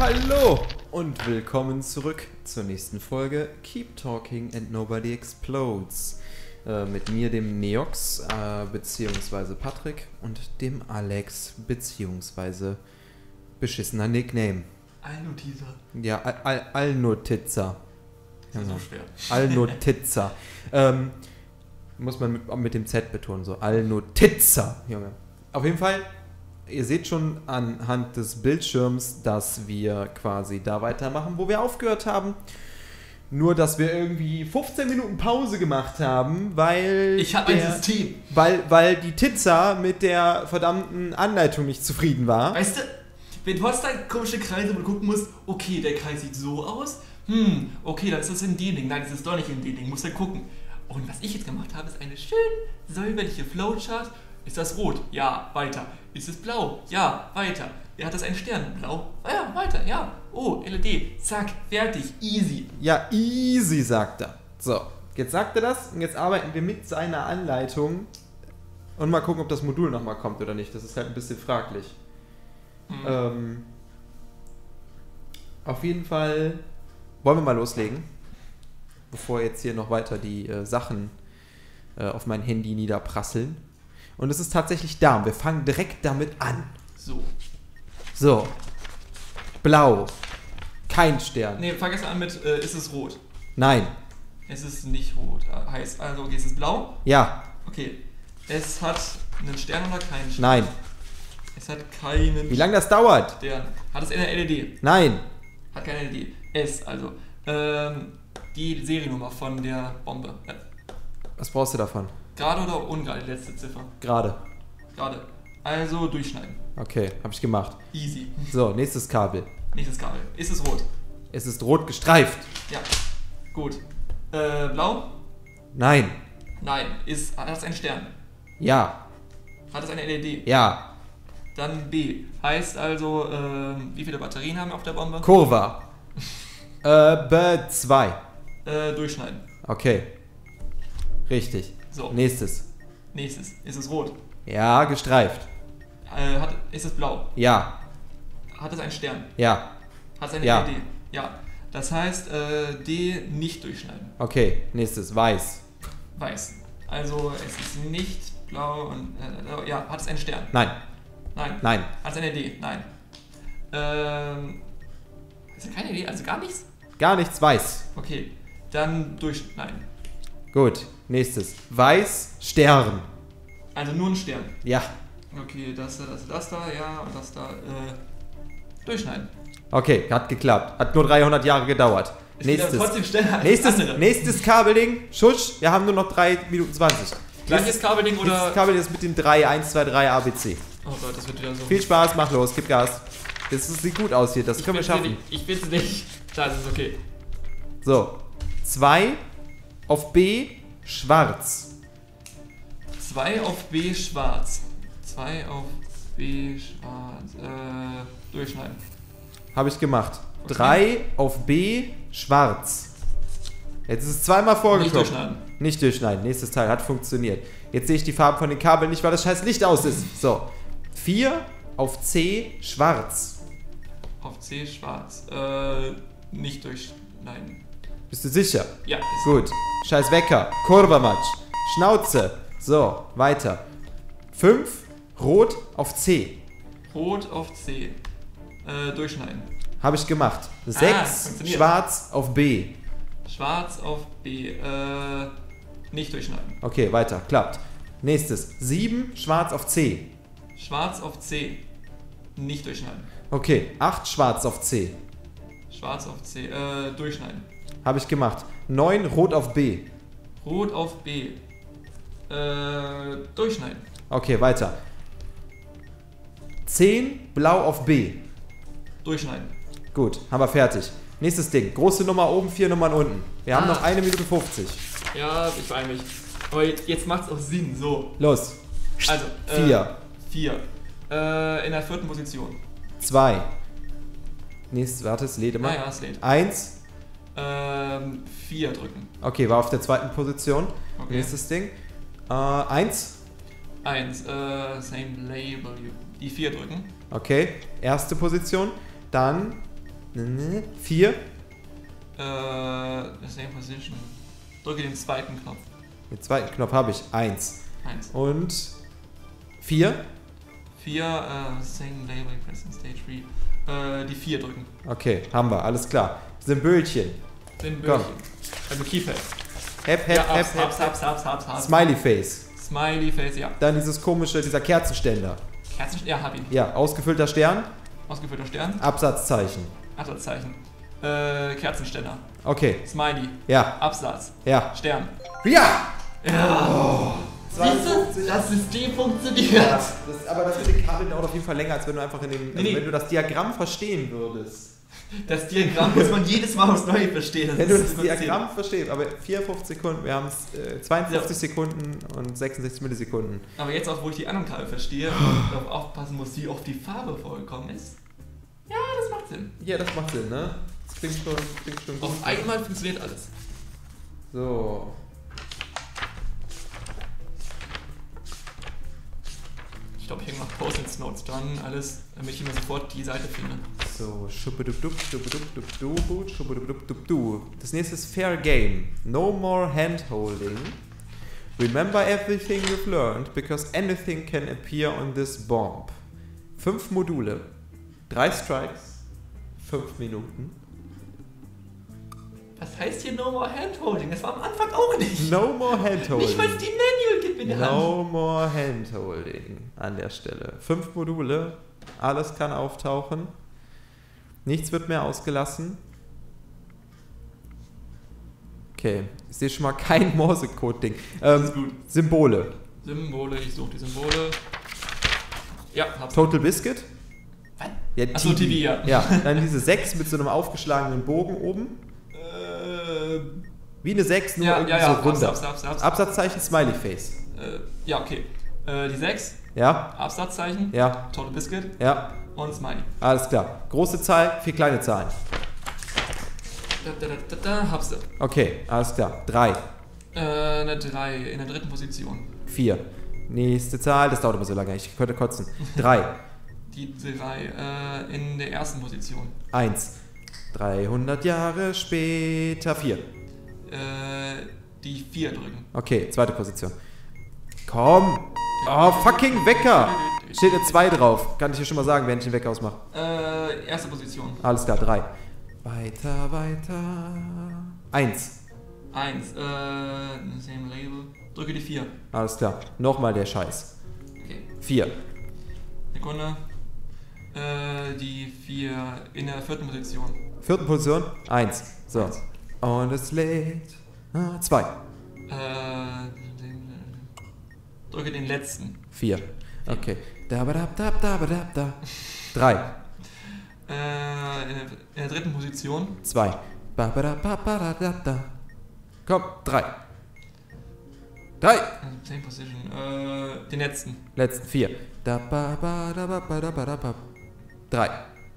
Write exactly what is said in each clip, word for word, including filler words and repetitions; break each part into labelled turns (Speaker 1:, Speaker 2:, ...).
Speaker 1: Hallo und willkommen zurück zur nächsten Folge Keep Talking and Nobody Explodes. Äh, mit mir, dem Neox, äh, beziehungsweise Patrick und dem Alex, beziehungsweise beschissener Nickname.
Speaker 2: Alnotitzer.
Speaker 1: Ja, Al Al Alnotitzer.
Speaker 2: Das ist so schwer.
Speaker 1: Alnotitzer. ähm, muss man mit, mit dem Z betonen, so Alnotitzer, Junge. Auf jeden Fall, ihr seht schon anhand des Bildschirms, dass wir quasi da weitermachen, wo wir aufgehört haben. Nur, dass wir irgendwie fünfzehn Minuten Pause gemacht haben, weil...
Speaker 2: Ich habe ein System.
Speaker 1: Weil, weil die Titzer mit der verdammten Anleitung nicht zufrieden war.
Speaker 2: Weißt du, wenn du hast da komische Kreise, wo du gucken musst, okay, der Kreis sieht so aus, hm, okay, dann ist das in D-Ding, nein, das ist doch nicht in D-Ding, musst du gucken. Und was ich jetzt gemacht habe, ist eine schön säuberliche Flowchart. Ist das rot? Ja, weiter. Ist es blau? Ja, weiter. Ja, hat das einen Stern? Blau? Ah ja, weiter, ja. Oh, L E D. Zack, fertig, easy.
Speaker 1: Ja, easy, sagt er. So, jetzt sagt er das und jetzt arbeiten wir mit seiner Anleitung und mal gucken, ob das Modul nochmal kommt oder nicht. Das ist halt ein bisschen fraglich. Mhm. Ähm, auf jeden Fall wollen wir mal loslegen, bevor jetzt hier noch weiter die äh, Sachen äh, auf mein Handy niederprasseln. Und es ist tatsächlich da und wir fangen direkt damit an.
Speaker 2: So.
Speaker 1: So. Blau. Kein Stern.
Speaker 2: Ne, fang erst an mit, äh, ist es rot?
Speaker 1: Nein.
Speaker 2: Es ist nicht rot. Heißt also, okay, ist es blau?
Speaker 1: Ja.
Speaker 2: Okay. Es hat einen Stern oder keinen Stern?
Speaker 1: Nein.
Speaker 2: Es hat keinen
Speaker 1: Wie lange das dauert?
Speaker 2: Stern. Hat es eine L E D?
Speaker 1: Nein.
Speaker 2: Hat keine L E D. Es, also. Ähm, die Seriennummer von der Bombe. Ja.
Speaker 1: Was brauchst du davon?
Speaker 2: Gerade oder ungerade, die letzte Ziffer?
Speaker 1: Gerade.
Speaker 2: Gerade. Also durchschneiden.
Speaker 1: Okay, habe ich gemacht.
Speaker 2: Easy.
Speaker 1: So, nächstes Kabel.
Speaker 2: Nächstes Kabel. Ist es rot?
Speaker 1: Es ist rot gestreift.
Speaker 2: Ja. Gut. Äh, blau?
Speaker 1: Nein.
Speaker 2: Nein. Ist, hat es einen Stern?
Speaker 1: Ja.
Speaker 2: Hat es eine L E D?
Speaker 1: Ja.
Speaker 2: Dann B. Heißt also, ähm, wie viele Batterien haben wir auf der Bombe?
Speaker 1: Kurva. äh, B zwei.
Speaker 2: Äh, durchschneiden.
Speaker 1: Okay. Richtig.
Speaker 2: So.
Speaker 1: Nächstes.
Speaker 2: Nächstes. Ist es rot?
Speaker 1: Ja, gestreift.
Speaker 2: Äh, hat, ist es blau?
Speaker 1: Ja.
Speaker 2: Hat es einen Stern?
Speaker 1: Ja.
Speaker 2: Hat es eine
Speaker 1: Ja.
Speaker 2: L E D? Ja. Das heißt, äh, D nicht durchschneiden.
Speaker 1: Okay, nächstes. Weiß.
Speaker 2: Weiß. Also es ist nicht blau und äh, ja, hat es einen Stern?
Speaker 1: Nein.
Speaker 2: Nein.
Speaker 1: Nein.
Speaker 2: Hat es eine Idee? Nein. Ähm. Ist ja keine Idee, also gar nichts?
Speaker 1: Gar nichts. Weiß.
Speaker 2: Okay. Dann durch. Nein.
Speaker 1: Gut. Nächstes. Weiß. Stern.
Speaker 2: Also nur ein Stern.
Speaker 1: Ja.
Speaker 2: Okay, das da, das, das da, ja, und das da, äh. Durchschneiden.
Speaker 1: Okay, hat geklappt. Hat nur dreihundert Jahre gedauert.
Speaker 2: Ist
Speaker 1: Nächstes.
Speaker 2: trotzdem schneller als
Speaker 1: Nächstes,
Speaker 2: das andere.
Speaker 1: nächstes Kabelding. Schusch. Wir haben nur noch drei Minuten zwanzig.
Speaker 2: Gleiches Kabelding oder.
Speaker 1: Das Kabel ist mit den drei, eins, zwei, drei A B C.
Speaker 2: Oh Gott, das wird wieder so.
Speaker 1: Viel Spaß, mach los, gib Gas. Das ist, sieht gut aus hier, das
Speaker 2: ich
Speaker 1: können wir schaffen.
Speaker 2: Nicht. Ich will es nicht. Da ist es okay.
Speaker 1: So, zwei auf B, schwarz.
Speaker 2: zwei auf B schwarz. zwei auf B schwarz. Äh, durchschneiden.
Speaker 1: Habe ich gemacht.
Speaker 2: Okay.
Speaker 1: drei auf B, schwarz. Jetzt ist es zweimal vorgekommen.
Speaker 2: Nicht durchschneiden.
Speaker 1: Nicht durchschneiden. Nächstes Teil hat funktioniert. Jetzt sehe ich die Farben von den Kabeln nicht, weil das scheiß Licht aus ist. So. vier auf C, schwarz.
Speaker 2: Auf C schwarz. Äh, nicht durchschneiden.
Speaker 1: Bist du sicher?
Speaker 2: Ja, ist
Speaker 1: Gut. Scheiß Wecker. Kurbamatsch. Schnauze. So, weiter. fünf rot auf C.
Speaker 2: rot auf C. Äh, durchschneiden.
Speaker 1: Habe ich gemacht. sechs
Speaker 2: funktioniert.
Speaker 1: schwarz auf B.
Speaker 2: Schwarz auf B. Äh, nicht durchschneiden.
Speaker 1: Okay, weiter. Klappt. Nächstes. sieben schwarz auf C.
Speaker 2: Schwarz auf C. Nicht durchschneiden.
Speaker 1: Okay, acht schwarz auf C.
Speaker 2: Schwarz auf C. Äh, durchschneiden.
Speaker 1: Habe ich gemacht. neun rot auf B.
Speaker 2: Rot auf B. Äh, durchschneiden.
Speaker 1: Okay, weiter. zehn blau auf B.
Speaker 2: Durchschneiden.
Speaker 1: Gut, haben wir fertig. Nächstes Ding. Große Nummer oben, vier Nummern unten. Wir haben
Speaker 2: Ah.
Speaker 1: noch eine Minute fünfzig.
Speaker 2: Ja, ich beeil mich. Aber jetzt, jetzt macht es auch Sinn. So.
Speaker 1: Los.
Speaker 2: Also. Äh,
Speaker 1: vier.
Speaker 2: vier. Äh, in der vierten Position.
Speaker 1: zwei. Nächstes, warte, es lädt immer.
Speaker 2: Ah ja, es lädt.
Speaker 1: eins.
Speaker 2: Ähm, vier drücken.
Speaker 1: Okay, war auf der zweiten Position.
Speaker 2: Okay.
Speaker 1: Nächstes Ding. Äh, eins.
Speaker 2: eins. Äh, same label. Die vier drücken.
Speaker 1: Okay. Erste Position. Dann vier.
Speaker 2: Äh, same position. Drücke den zweiten Knopf.
Speaker 1: Den zweiten Knopf habe ich. eins.
Speaker 2: eins.
Speaker 1: Und vier.
Speaker 2: vier, äh, same label, press in stage three. Äh, die vier drücken.
Speaker 1: Okay, haben wir. Alles klar. Symbolchen.
Speaker 2: Symbolchen. Also Keypad.
Speaker 1: Hep, hep,
Speaker 2: Ja,
Speaker 1: hep,
Speaker 2: hab's,
Speaker 1: hep,
Speaker 2: hab's, hab's, hab's, hab's, hab's.
Speaker 1: Smiley Face.
Speaker 2: Smiley Face, ja.
Speaker 1: Dann dieses komische, dieser Kerzenständer.
Speaker 2: Kerzen, ja, hab ihn.
Speaker 1: Ja, ausgefüllter Stern.
Speaker 2: Ausgeführter Stern.
Speaker 1: Absatzzeichen.
Speaker 2: Absatzzeichen. Äh, Kerzenständer.
Speaker 1: Okay.
Speaker 2: Smiley.
Speaker 1: Ja.
Speaker 2: Absatz.
Speaker 1: Ja.
Speaker 2: Stern.
Speaker 1: Ja!
Speaker 2: Ja.
Speaker 1: Oh,
Speaker 2: Siehst du? Das System funktioniert.
Speaker 1: Ja, das, aber das mit den Kabeln dauert auf jeden Fall länger, als wenn du einfach in den, also
Speaker 2: Nee, nee.
Speaker 1: wenn du das Diagramm verstehen würdest.
Speaker 2: Das Diagramm muss man jedes Mal aufs Neue verstehen. Das
Speaker 1: Wenn du
Speaker 2: ist
Speaker 1: das
Speaker 2: kompliziert.
Speaker 1: Diagramm verstehst, aber vierundfünfzig Sekunden, wir haben es äh, zweiundfünfzig Sekunden und sechsundsechzig Millisekunden.
Speaker 2: Aber jetzt auch, wo ich die anderen Kabel verstehe und darauf aufpassen muss, wie oft die Farbe vorgekommen ist. Ja, das macht Sinn.
Speaker 1: Ja, das macht Sinn, ne? Das klingt schon, klingt schon gut.
Speaker 2: Auf einmal funktioniert alles.
Speaker 1: So.
Speaker 2: Ich glaube, ich hänge noch Post-its-Notes dran, alles, damit ich immer sofort die Seite finde.
Speaker 1: So, schubbedubbdub, schubbedubbdubdub, schubbedubbdubdub. Das nächste ist Fair Game. No more hand-holding. Remember everything you've learned, because anything can appear on this bomb. Fünf Module. Drei Strikes. Fünf Minuten.
Speaker 2: Was heißt hier No More Handholding? Das war am Anfang auch nicht.
Speaker 1: No more hand-holding.
Speaker 2: Nicht, weil es die Manual gibt in der Hand.
Speaker 1: No more hand-holding an der Stelle. Fünf Module. Alles kann auftauchen. Nichts wird mehr ausgelassen. Okay, ich sehe schon mal kein Morsecode-Ding. Ähm,
Speaker 2: Das ist gut.
Speaker 1: Symbole.
Speaker 2: Symbole, ich suche die Symbole. Ja, hab's.
Speaker 1: Total Biscuit.
Speaker 2: Was?
Speaker 1: Ja,
Speaker 2: Achso, T V, ja.
Speaker 1: Ja, dann diese sechs mit so einem aufgeschlagenen Bogen oben.
Speaker 2: Äh,
Speaker 1: Wie eine sechs, nur
Speaker 2: ja,
Speaker 1: irgendwie
Speaker 2: ja, ja,
Speaker 1: so
Speaker 2: hab's,
Speaker 1: runter.
Speaker 2: hab's, hab's, hab's.
Speaker 1: Absatzzeichen, Smiley Face.
Speaker 2: Äh, ja, okay. Äh, die sechs,
Speaker 1: Ja,
Speaker 2: Absatzzeichen,
Speaker 1: ja,
Speaker 2: Total Biscuit
Speaker 1: ja.
Speaker 2: und Smiley.
Speaker 1: Alles klar. Große Zahl, vier kleine Zahlen.
Speaker 2: Da, da, da, da, da, hab's du.
Speaker 1: Okay, alles klar. Drei,
Speaker 2: Äh, eine drei in der dritten Position.
Speaker 1: vier. Nächste Zahl, das dauert immer so lange, ich könnte kotzen. Drei,
Speaker 2: Die drei äh, in der ersten Position.
Speaker 1: eins. dreihundert Jahre später, vier.
Speaker 2: Äh, die vier drücken.
Speaker 1: Okay, zweite Position. Komm! Oh, fucking Wecker! Steht eine zwei drauf. Kann ich dir schon mal sagen, wenn ich den Wecker ausmache.
Speaker 2: Äh, erste Position.
Speaker 1: Alles klar, drei. Weiter, weiter. Eins.
Speaker 2: Eins, äh, same Label. Drücke die vier.
Speaker 1: Alles klar. Nochmal der Scheiß.
Speaker 2: Okay.
Speaker 1: Vier.
Speaker 2: Sekunde. Äh, die vier in der vierten Position.
Speaker 1: Vierten Position. Eins. So.
Speaker 2: Eins.
Speaker 1: Und es lädt. Ah, zwei.
Speaker 2: Äh, drücke den letzten.
Speaker 1: Vier. Okay. Da, ba, da, da, da, ba, da, da. Drei.
Speaker 2: Äh, in der, in der dritten Position.
Speaker 1: Zwei. Ba, ba, da, ba, ba, da, da, da. Komm, drei. Drei.
Speaker 2: Äh, same position. Äh, den letzten.
Speaker 1: Letzten vier. Da, ba, ba, da, ba, ba, da, ba, da, ba. Drei.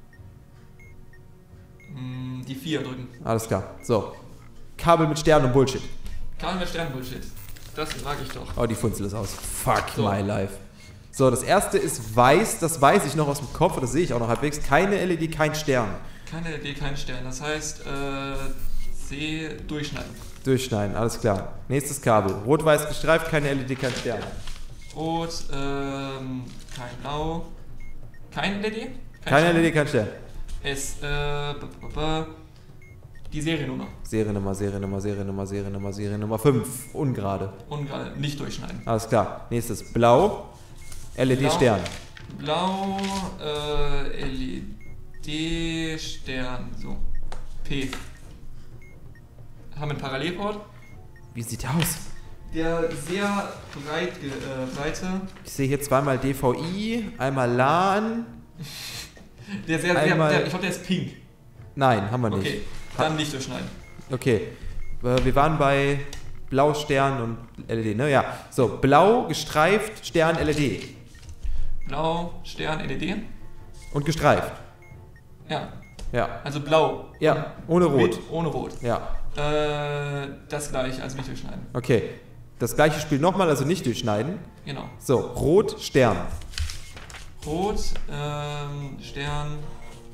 Speaker 2: Mm, die vier drücken.
Speaker 1: Alles klar. So. Kabel mit Sternen und Bullshit.
Speaker 2: Kein mehr Sternbullshit. Das mag ich doch.
Speaker 1: Oh, die Funzel ist aus. Fuck
Speaker 2: So.
Speaker 1: my life. So, das erste ist weiß. Das weiß ich noch aus dem Kopf. Das sehe ich auch noch halbwegs. Keine L E D, kein Stern.
Speaker 2: Keine L E D, kein Stern. Das heißt, äh, C durchschneiden.
Speaker 1: Durchschneiden, alles klar. Nächstes Kabel. Rot-weiß gestreift, keine L E D, kein Stern.
Speaker 2: Rot, ähm, kein Blau. Kein L E D? Kein
Speaker 1: Keine
Speaker 2: Stern.
Speaker 1: L E D, kein Stern.
Speaker 2: S, äh, b -b -b die Seriennummer.
Speaker 1: Seriennummer, Seriennummer, Seriennummer, Seriennummer, Seriennummer fünf. Ungerade.
Speaker 2: Und gerade nicht durchschneiden.
Speaker 1: Alles klar. Nächstes. Blau. L E D,
Speaker 2: Blau.
Speaker 1: Stern.
Speaker 2: Blau, äh, L E D, Stern, so. P. Haben wir einen Parallelport.
Speaker 1: Wie sieht der aus?
Speaker 2: Der sehr breit, ge- äh, breite,
Speaker 1: Ich sehe hier zweimal D V I, einmal LAN.
Speaker 2: der sehr, sehr,
Speaker 1: Einmal-
Speaker 2: der, ich glaube, der ist pink.
Speaker 1: Nein, haben wir nicht.
Speaker 2: Okay, dann nicht durchschneiden.
Speaker 1: Okay. Äh, Wir waren bei Blau, Stern und L E D, ne? Ja. So, blau, gestreift, Stern, L E D.
Speaker 2: Blau, Stern, L E D.
Speaker 1: Und gestreift.
Speaker 2: Ja,
Speaker 1: Ja.
Speaker 2: also blau.
Speaker 1: Ja, ohne Rot.
Speaker 2: Mit, ohne Rot.
Speaker 1: Ja.
Speaker 2: Äh, das gleiche, also nicht durchschneiden.
Speaker 1: Okay. Das gleiche Spiel nochmal, also nicht durchschneiden.
Speaker 2: Genau.
Speaker 1: So, Rot, Stern.
Speaker 2: Rot, ähm, Stern,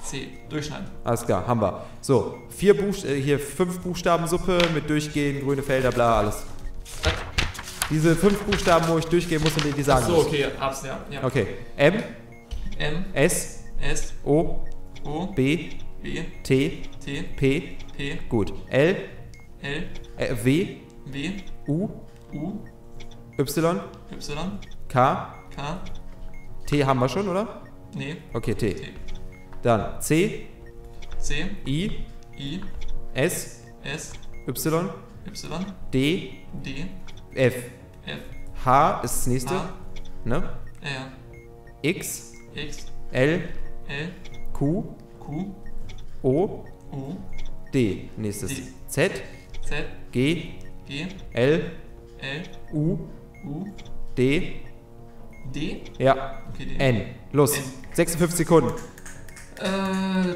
Speaker 2: C. Durchschneiden.
Speaker 1: Alles klar, haben wir. So, vier Buchst äh, hier fünf Buchstaben Suppe mit Durchgehen, grüne Felder, bla, alles.
Speaker 2: Was?
Speaker 1: Diese fünf Buchstaben, wo ich durchgehen muss und die, die sagen
Speaker 2: So,
Speaker 1: muss.
Speaker 2: okay, hab's, ja. ja.
Speaker 1: Okay. M,
Speaker 2: M,
Speaker 1: S,
Speaker 2: S,
Speaker 1: O,
Speaker 2: O,
Speaker 1: B,
Speaker 2: B,
Speaker 1: T,
Speaker 2: T,
Speaker 1: P,
Speaker 2: P,
Speaker 1: gut. L,
Speaker 2: L,
Speaker 1: äh, W,
Speaker 2: W,
Speaker 1: U,
Speaker 2: U,
Speaker 1: Y,
Speaker 2: Y,
Speaker 1: K,
Speaker 2: K,
Speaker 1: T haben wir schon, oder?
Speaker 2: nee,
Speaker 1: Okay, T.
Speaker 2: T,
Speaker 1: Dann C,
Speaker 2: C,
Speaker 1: I,
Speaker 2: I,
Speaker 1: S,
Speaker 2: S,
Speaker 1: Y,
Speaker 2: Y,
Speaker 1: D,
Speaker 2: D,
Speaker 1: F.
Speaker 2: F,
Speaker 1: H ist das nächste.
Speaker 2: H,
Speaker 1: Ne?
Speaker 2: R,
Speaker 1: X,
Speaker 2: X,
Speaker 1: L,
Speaker 2: L,
Speaker 1: Q,
Speaker 2: Q,
Speaker 1: O,
Speaker 2: O,
Speaker 1: D. Nächstes.
Speaker 2: D.
Speaker 1: Z,
Speaker 2: Z,
Speaker 1: G,
Speaker 2: G,
Speaker 1: L,
Speaker 2: L,
Speaker 1: U,
Speaker 2: U,
Speaker 1: D.
Speaker 2: D,
Speaker 1: Ja.
Speaker 2: okay, D,
Speaker 1: N. Los.
Speaker 2: N.
Speaker 1: sechsundfünfzig Sekunden.
Speaker 2: Äh,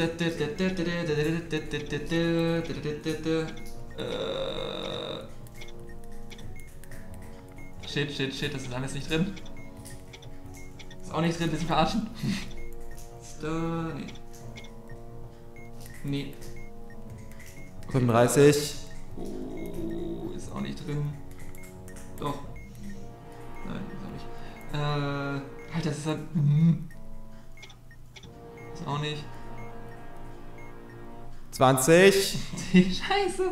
Speaker 2: Shit, shit, shit, das ist alles nicht drin. Ist auch nicht drin, bisschen verarschen. Star, nee. Nee.
Speaker 1: fünfunddreißig.
Speaker 2: Oh, ist auch nicht drin. Doch. Nein, ist auch nicht. Äh, halt, das ist halt. Mm. Ist auch nicht.
Speaker 1: zwanzig.
Speaker 2: Scheiße.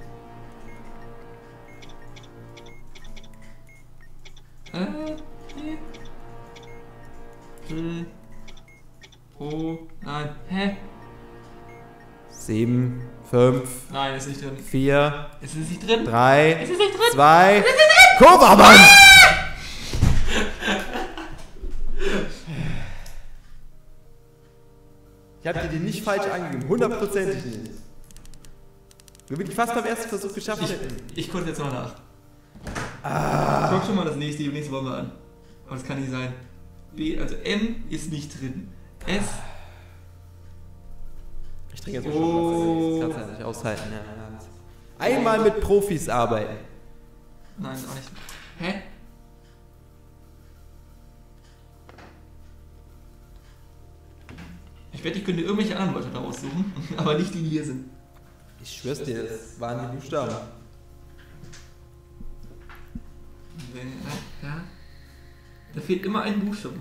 Speaker 2: Äh, nee. Hm. Oh, nein. Hä?
Speaker 1: sieben, fünf,
Speaker 2: Nein, ist nicht drin.
Speaker 1: vier,
Speaker 2: Ist es nicht drin?
Speaker 1: drei,
Speaker 2: Ist es nicht drin?
Speaker 1: zwei. Kovamann! Ich hab dir den nicht falsch angegeben. Hundertprozentig nicht. Wir wirklich fast beim ersten Versuch geschafft
Speaker 2: Ich,
Speaker 1: hätten.
Speaker 2: ich gucke jetzt mal nach.
Speaker 1: Ah.
Speaker 2: Guck schon mal das nächste, die nächste Bombe an. Aber das kann nicht sein. B, also M ist nicht drin. S.
Speaker 1: Ich trinke jetzt
Speaker 2: Oh.
Speaker 1: schon. Das kannst du ja nicht aushalten. Ja. Einmal mit Profis arbeiten.
Speaker 2: Nein, ist auch nicht. Hä? Ich wette, ich könnte irgendwelche anderen Leute daraus suchen, aber nicht die, die hier sind.
Speaker 1: Ich schwör's dir, das waren die Buchstaben.
Speaker 2: Ja. Da fehlt immer ein Buchstabe.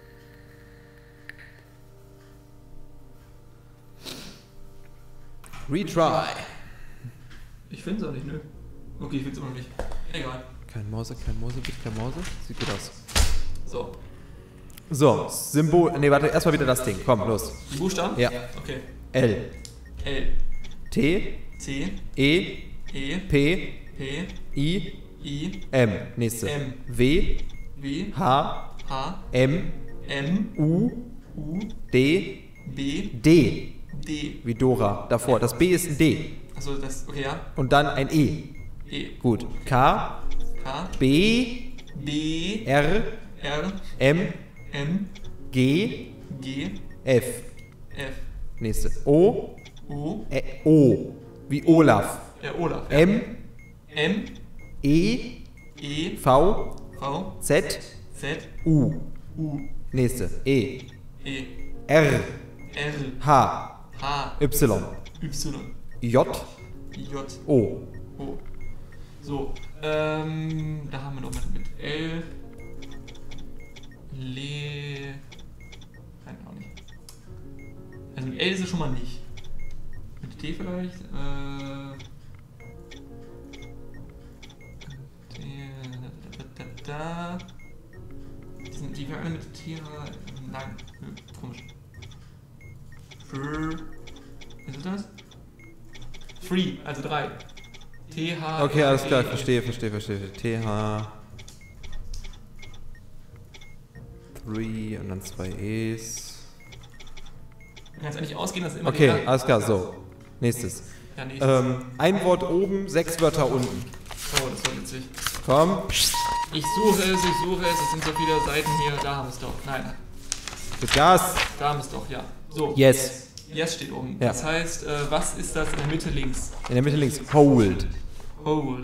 Speaker 1: Retry.
Speaker 2: Ich finde es auch nicht, nö. Okay, ich finde es immer noch nicht. Egal.
Speaker 1: Kein Mause, kein Mause, bitte kein Mause. Sieht gut aus.
Speaker 2: So.
Speaker 1: So, Symbol. Ne, warte, erstmal wieder das Ding. Komm, los.
Speaker 2: Die Buchstaben?
Speaker 1: Ja.
Speaker 2: Okay.
Speaker 1: L.
Speaker 2: L.
Speaker 1: T.
Speaker 2: C.
Speaker 1: E.
Speaker 2: E.
Speaker 1: P.
Speaker 2: P.
Speaker 1: I.
Speaker 2: I.
Speaker 1: M. Nächste.
Speaker 2: M.
Speaker 1: W.
Speaker 2: W.
Speaker 1: H.
Speaker 2: H.
Speaker 1: M.
Speaker 2: M.
Speaker 1: U.
Speaker 2: U.
Speaker 1: D.
Speaker 2: B.
Speaker 1: D.
Speaker 2: D.
Speaker 1: Wie Dora. Davor. Das B ist ein D.
Speaker 2: Achso, das. Okay, ja.
Speaker 1: Und dann ein E.
Speaker 2: E.
Speaker 1: Gut. K.
Speaker 2: K.
Speaker 1: B.
Speaker 2: B.
Speaker 1: R.
Speaker 2: R.
Speaker 1: M.
Speaker 2: M.
Speaker 1: G.
Speaker 2: G.
Speaker 1: F.
Speaker 2: F.
Speaker 1: Nächste. O.
Speaker 2: O.
Speaker 1: Ä O. Wie Olaf.
Speaker 2: Ja, Olaf. Ja.
Speaker 1: M.
Speaker 2: M.
Speaker 1: E.
Speaker 2: E.
Speaker 1: V.
Speaker 2: V.
Speaker 1: Z.
Speaker 2: Z.
Speaker 1: U.
Speaker 2: U.
Speaker 1: Nächste. E.
Speaker 2: E.
Speaker 1: R.
Speaker 2: R.
Speaker 1: H.
Speaker 2: H.
Speaker 1: Y.
Speaker 2: Y.
Speaker 1: J.
Speaker 2: J.
Speaker 1: O.
Speaker 2: O. So. Ähm. Da haben wir noch mit, mit L. Le. Nein, auch nicht. Also mit L ist es schon mal nicht. Mit T vielleicht? Äh. T, da, da, da, da. Die sind die wir alle mit T. Nein, nö, komisch. Fr. Ist es das? Free, also drei. T, H.
Speaker 1: Okay, alles klar.
Speaker 2: E,
Speaker 1: Verstehe, verstehe, verstehe. T, H. drei und dann zwei E's.
Speaker 2: Man kann es eigentlich ausgehen, dass immer
Speaker 1: Okay,
Speaker 2: wieder-
Speaker 1: alles klar. So. Nächstes.
Speaker 2: Ja, nächstes.
Speaker 1: Ähm, ein Wort oben, sechs Wörter unten.
Speaker 2: Oh, das war witzig.
Speaker 1: Komm.
Speaker 2: Ich suche es, ich suche es, es sind so viele Seiten hier. Da haben wir es doch. Nein,
Speaker 1: Gib Gas.
Speaker 2: da haben wir es doch, ja. So.
Speaker 1: Yes.
Speaker 2: Yes steht oben.
Speaker 1: Ja.
Speaker 2: Das heißt, äh, was ist das in der Mitte links?
Speaker 1: In der Mitte links. Hold.
Speaker 2: Hold.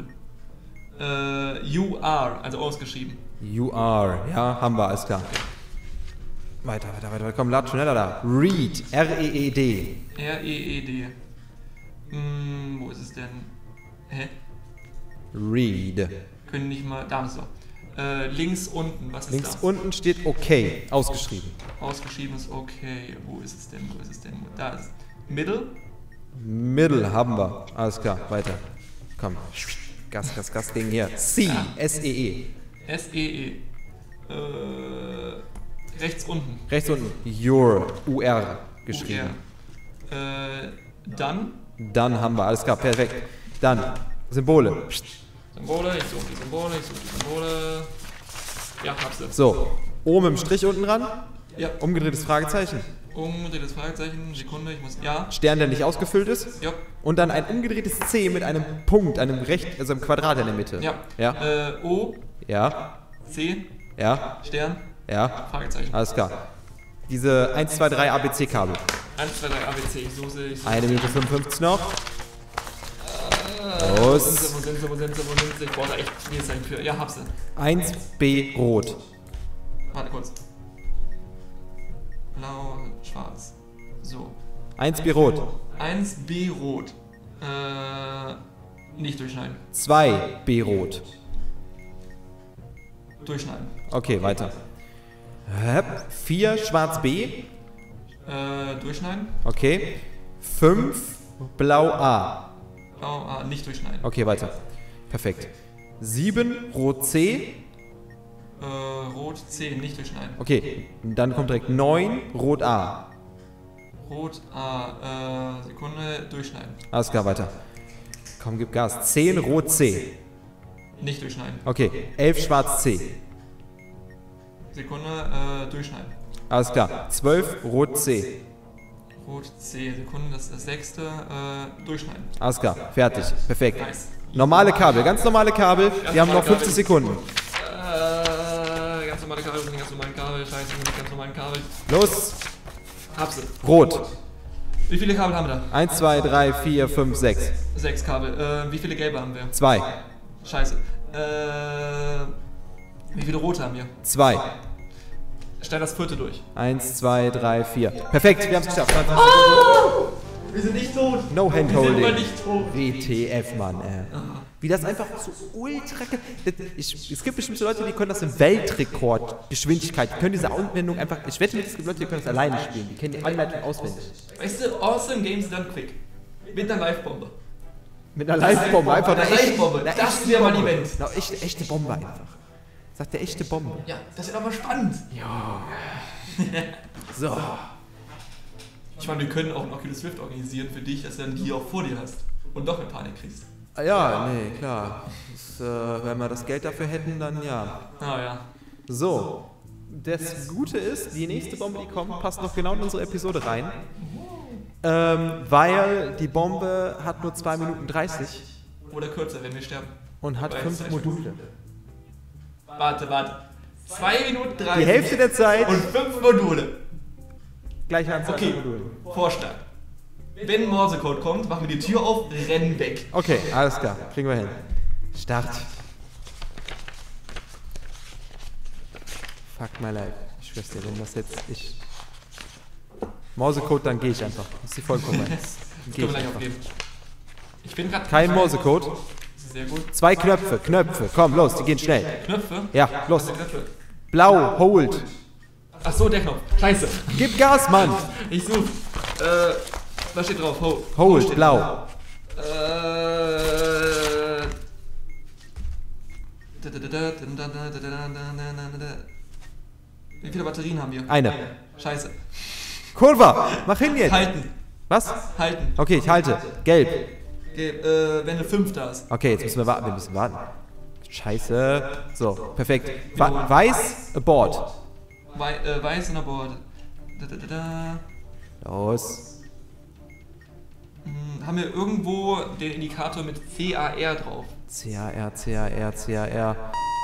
Speaker 2: Äh, you are, also ausgeschrieben.
Speaker 1: You are. Ja, haben wir. Alles klar. Weiter, weiter, weiter. Komm, lad schneller da. Read. R E E D.
Speaker 2: R E E D. Hm, wo ist es denn? Hä?
Speaker 1: Read.
Speaker 2: Können nicht mal... Da ist er. Äh, links unten, was ist
Speaker 1: Links
Speaker 2: das?
Speaker 1: unten steht okay. Ausgeschrieben.
Speaker 2: Ausgeschrieben ist okay. Wo ist es denn? Wo ist es denn? Da ist Middle.
Speaker 1: Middle haben wir. Alles klar, weiter. Komm. Gas, Gas, Gas, Ding hier. C. S E E.
Speaker 2: S E E. Äh, rechts unten.
Speaker 1: Rechts unten. Your. U R geschrieben.
Speaker 2: U R. Äh, dann.
Speaker 1: Dann haben wir. Alles klar, perfekt. Dann Symbole.
Speaker 2: Symbole, ich suche die Symbole, ich suche die Symbole. Ja, hab's jetzt.
Speaker 1: So. O mit dem Strich unten dran.
Speaker 2: Ja.
Speaker 1: Umgedrehtes Fragezeichen.
Speaker 2: Umgedrehtes Fragezeichen, Sekunde, ich muss. Ja.
Speaker 1: Stern, der nicht ausgefüllt ist.
Speaker 2: Ja.
Speaker 1: Und dann ein umgedrehtes C mit einem Punkt, einem Recht, also einem Quadrat in der Mitte.
Speaker 2: Ja.
Speaker 1: Ja.
Speaker 2: Äh, O,
Speaker 1: Ja.
Speaker 2: C,
Speaker 1: Ja.
Speaker 2: Stern,
Speaker 1: Ja.
Speaker 2: Fragezeichen.
Speaker 1: Alles klar. Diese eins, zwei, drei A B C-Kabel.
Speaker 2: eins, zwei, drei, A B C, ich suche sie. Ich suche
Speaker 1: Eine Minute fünfundfünfzig noch.
Speaker 2: Äh, wo
Speaker 1: Los.
Speaker 2: sind sie, wo sind sie, wo sind sie, wo sind sie? Ich brauche da echt viel sein für. Ja, hab sie.
Speaker 1: eins B rot.
Speaker 2: Warte kurz. Blau, schwarz. So.
Speaker 1: eins B rot.
Speaker 2: eins B rot. Äh, nicht durchschneiden.
Speaker 1: zwei B rot.
Speaker 2: Durchschneiden.
Speaker 1: Okay, weiter. vier schwarz B.
Speaker 2: Äh, durchschneiden.
Speaker 1: Okay. fünf blau A.
Speaker 2: Blau, ah, nicht durchschneiden.
Speaker 1: Okay, weiter. Perfekt. sieben rot C.
Speaker 2: Äh, rot C, nicht durchschneiden.
Speaker 1: Okay, dann kommt direkt neun rot A.
Speaker 2: Rot A, äh, Sekunde, durchschneiden.
Speaker 1: Alles klar, weiter. Komm, gib Gas. zehn rot C.
Speaker 2: Nicht durchschneiden.
Speaker 1: Okay, elf schwarz C.
Speaker 2: Sekunde, äh, durchschneiden.
Speaker 1: Alles klar. zwölf rot C.
Speaker 2: Rot C, Sekunde, das ist das sechste, äh, durchschneiden.
Speaker 1: Alles klar, fertig. Perfekt.
Speaker 2: Nice.
Speaker 1: Normale Kabel, ganz normale Kabel. Wir haben noch fünfzig Sekunden.
Speaker 2: Äh, ganz normale Kabel, ganz normale Kabel, scheiße, nicht ganz normalen Kabel.
Speaker 1: Los.
Speaker 2: Hab sie.
Speaker 1: Rot.
Speaker 2: Wie viele Kabel haben wir da?
Speaker 1: eins, zwei, drei, vier, fünf, sechs.
Speaker 2: Sechs Kabel. Äh, wie viele gelbe haben wir?
Speaker 1: zwei.
Speaker 2: Scheiße. Äh, wie viele rote haben wir?
Speaker 1: zwei.
Speaker 2: Stell das vierte durch.
Speaker 1: eins, zwei, drei, vier. Perfekt, wir haben es geschafft.
Speaker 2: Oh! Wir sind nicht tot.
Speaker 1: No
Speaker 2: Wir sind
Speaker 1: Handholding.
Speaker 2: mal nicht tot.
Speaker 1: W T F, Mann, ey. Wie das einfach so ultra... Ich, es gibt bestimmt so Leute, die können das im Weltrekordgeschwindigkeit. Die können diese Anwendung einfach... Ich wette mit, es gibt Leute, die können das alleine spielen. Die kennen die Anleitung auswendig.
Speaker 2: Weißt du, awesome games done quick. Mit einer Live-Bombe.
Speaker 1: Mit einer Live-Bombe. Einfach
Speaker 2: Eine
Speaker 1: eine echte,
Speaker 2: Live-Bombe.
Speaker 1: eine
Speaker 2: Das
Speaker 1: echte
Speaker 2: wäre mal ein
Speaker 1: Bombe.
Speaker 2: Event.
Speaker 1: Eine echte, echte Bombe einfach. Sagt der echte Bombe.
Speaker 2: Ja, das wird aber spannend.
Speaker 1: So.
Speaker 2: Ich meine, wir können auch einen Oculus Rift organisieren für dich, dass du dann die auch vor dir hast und doch eine Panik kriegst.
Speaker 1: Ah, ja, nee, klar. Das, äh, wenn wir das Geld dafür hätten, dann ja.
Speaker 2: Ah ja.
Speaker 1: So. Das Gute ist, die nächste Bombe, die kommt, passt noch genau in unsere Episode rein. Ähm, weil die Bombe hat nur zwei Minuten dreißig
Speaker 2: Oder kürzer, wenn wir sterben.
Speaker 1: und hat
Speaker 2: Bei
Speaker 1: fünf
Speaker 2: zwei
Speaker 1: Module.
Speaker 2: Warte, warte. zwei Minuten dreißig.
Speaker 1: Die Hälfte der Zeit
Speaker 2: Und fünf Module.
Speaker 1: gleiche Anzahl
Speaker 2: Okay.
Speaker 1: von Modulen.
Speaker 2: Vorschlag. Wenn Morsecode kommt, machen wir die Tür auf, rennen weg.
Speaker 1: Okay, alles klar. Kriegen wir hin. Start. Fuck my life. Ich schwör's dir, wenn das jetzt... Ich... Morsecode, dann gehe ich einfach. Das ist die Vollkommen. Dann
Speaker 2: Das
Speaker 1: geh
Speaker 2: können wir
Speaker 1: ich
Speaker 2: gleich
Speaker 1: einfach.
Speaker 2: aufgeben. Ich bin gerade...
Speaker 1: Kein Morsecode.
Speaker 2: Sehr gut.
Speaker 1: Zwei Knöpfe, Knöpfe. Komm, los, die gehen schnell.
Speaker 2: Knöpfe?
Speaker 1: Ja, los.
Speaker 2: Was sind Knöpfe?
Speaker 1: Blau, hold.
Speaker 2: Ach so, der Knopf. Scheiße.
Speaker 1: Gib Gas, Mann.
Speaker 2: Ich such. Äh, was steht drauf? Hold.
Speaker 1: Hold,
Speaker 2: steht
Speaker 1: blau.
Speaker 2: drauf. Äh. Wie viele Batterien haben wir?
Speaker 1: Eine.
Speaker 2: Scheiße.
Speaker 1: Kurva, mach hin jetzt.
Speaker 2: Halten.
Speaker 1: Was?
Speaker 2: Halten.
Speaker 1: Okay, ich halte. Gelb.
Speaker 2: Okay, äh, wenn eine fünf da ist.
Speaker 1: Okay, jetzt müssen wir warten. Wir müssen warten. Scheiße. So, perfekt. Wa- Weiß, aboard.
Speaker 2: Wei äh, weiß und Abort. Da, da, da, da.
Speaker 1: Los.
Speaker 2: Hm, haben wir irgendwo den Indikator mit C A R drauf?
Speaker 1: C A R, C A R, C A R.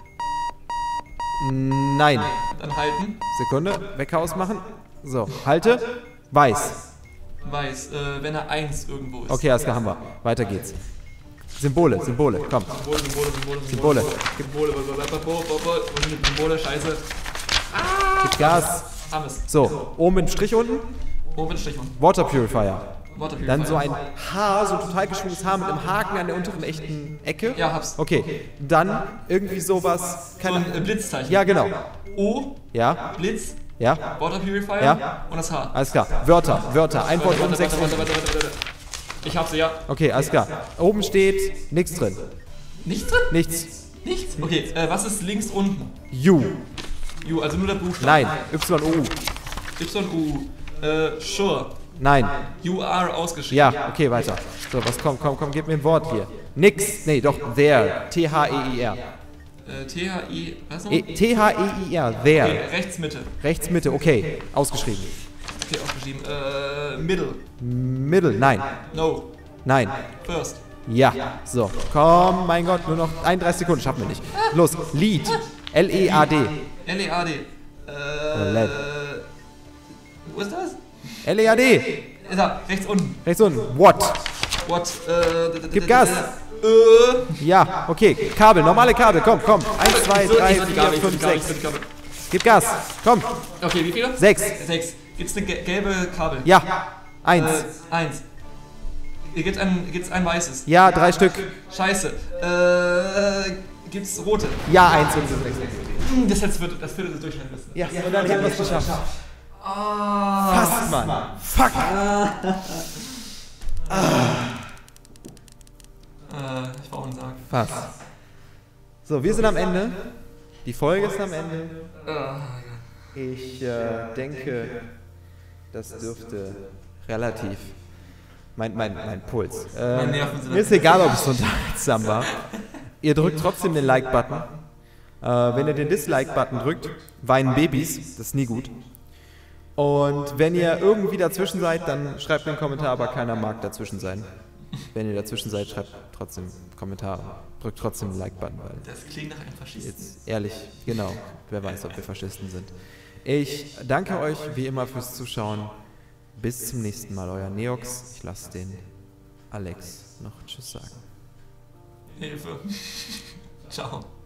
Speaker 1: Nein.
Speaker 2: Dann halten.
Speaker 1: Sekunde. Wecker ausmachen. So, halte. Weiß.
Speaker 2: Weiß, äh, wenn er eins irgendwo ist.
Speaker 1: Okay, alles klar, haben wir. Weiter geht's. Symbole, Symbole, komm.
Speaker 2: Symbole, Symbole, Symbole,
Speaker 1: Symbole.
Speaker 2: Symbole, Symbole, Symbole, Symbole, Symbole, scheiße.
Speaker 1: Gib Gas.
Speaker 2: Haben es.
Speaker 1: So, oben mit dem Strich unten.
Speaker 2: Oben mit Strich unten.
Speaker 1: Water Purifier.
Speaker 2: Water Purifier.
Speaker 1: Dann so ein Haar, so ein total geschwungenes Haar mit einem Haken an der unteren echten Ecke.
Speaker 2: Ja, hab's.
Speaker 1: Okay, dann irgendwie sowas.
Speaker 2: So ein äh, Blitzzeichen.
Speaker 1: Ja, genau.
Speaker 2: O,
Speaker 1: Ja,
Speaker 2: Blitz,
Speaker 1: ja,
Speaker 2: Water Purifier
Speaker 1: Ja.
Speaker 2: und das H.
Speaker 1: alles klar. Wörter, Wörter. Ein Wort
Speaker 2: Warte,
Speaker 1: um
Speaker 2: warte,
Speaker 1: sechs.
Speaker 2: warte, warte, warte, warte. Ich hab sie, ja.
Speaker 1: Okay, alles klar. Oben steht nichts drin.
Speaker 2: Nichts drin?
Speaker 1: Nichts.
Speaker 2: Nichts? Okay, äh, was ist links unten?
Speaker 1: U.
Speaker 2: U, also nur der Buchstabe.
Speaker 1: Nein. Y U.
Speaker 2: Y, U, äh, sure.
Speaker 1: Nein.
Speaker 2: U R ausgeschrieben.
Speaker 1: Ja, okay, weiter. So, was kommt? Komm, komm, gib mir ein Wort hier. Nix. Nee, doch, there. T H E I R.
Speaker 2: Äh, T H I, was noch?
Speaker 1: E T H E I R. There.
Speaker 2: Okay, rechts Mitte.
Speaker 1: Rechts Mitte, okay. Ausgeschrieben.
Speaker 2: Okay, ausgeschrieben. Äh, Middle.
Speaker 1: Middle, nein.
Speaker 2: No.
Speaker 1: Nein.
Speaker 2: First.
Speaker 1: Ja. So, komm, mein Gott, nur noch einunddreißig Sekunden, schaffen wir nicht. Los, Lead. L E A D.
Speaker 2: L E A D. Äh,
Speaker 1: Led.
Speaker 2: wo ist das?
Speaker 1: L E A D.
Speaker 2: Ist da, rechts unten.
Speaker 1: Rechts unten. What?
Speaker 2: What? Äh,
Speaker 1: Gib Gas.
Speaker 2: Äh.
Speaker 1: Ja, okay. Kabel, normale Kabel, komm, komm. Eins, zwei,
Speaker 2: So,
Speaker 1: drei,
Speaker 2: ich will die
Speaker 1: vier,
Speaker 2: Gabel, ich will
Speaker 1: fünf,
Speaker 2: die Gabel, ich
Speaker 1: sechs.
Speaker 2: will die Gabel.
Speaker 1: Gib Gas, komm.
Speaker 2: Okay, wie viele?
Speaker 1: Sechs.
Speaker 2: Sechs. Gibt's eine ge- gelbe Kabel?
Speaker 1: Ja. Eins.
Speaker 2: Äh, eins. Hier gibt's ein, gibt's ein weißes.
Speaker 1: Ja, drei Stück.
Speaker 2: Scheiße. Äh, gibt's rote?
Speaker 1: Ja, eins und sechs.
Speaker 2: Hm, Das jetzt wird, das wird das Durchschnittsliste.
Speaker 1: Ja, und dann hätten wir es geschafft.
Speaker 2: Ah.
Speaker 1: Fast, Mann. Fuck.
Speaker 2: Äh, ich brauche einen Sarg.
Speaker 1: Fast. So, wir sind am Ende. Die Folge ist am Ende. Ich äh, denke, das dürfte relativ... Mein, mein, mein Puls. Äh,
Speaker 2: Meine Nerven sind
Speaker 1: mir ist egal, ob es unterhaltsam war. Ihr drückt trotzdem den Like-Button. Äh, wenn ihr den Dislike-Button drückt, weinen Babys. Das ist nie gut. Und wenn ihr irgendwie dazwischen seid, dann schreibt einen Kommentar, aber keiner mag dazwischen sein. Wenn ihr dazwischen seid, schreibt trotzdem Kommentare. Drückt trotzdem den Like-Button, weil
Speaker 2: Das klingt nach einem Faschisten.
Speaker 1: jetzt ehrlich, genau, wer weiß, ob wir Faschisten sind. Ich danke euch wie immer fürs Zuschauen. Bis zum nächsten Mal, euer Neox. Ich lasse den Alex noch Tschüss sagen.
Speaker 2: Hilfe. Ciao.